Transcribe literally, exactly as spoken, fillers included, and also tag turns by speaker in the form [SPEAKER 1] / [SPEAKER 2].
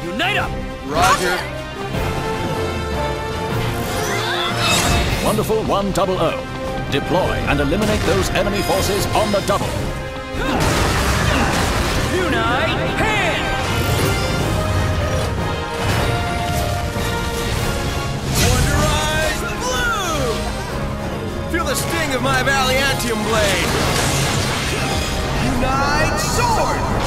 [SPEAKER 1] Unite up!
[SPEAKER 2] Roger.
[SPEAKER 3] Wonderful one double O. Deploy and eliminate those enemy forces on the double.
[SPEAKER 1] Unite hand!
[SPEAKER 2] Wonderize blue! Feel the sting of my Valiantium blade! Unite sword!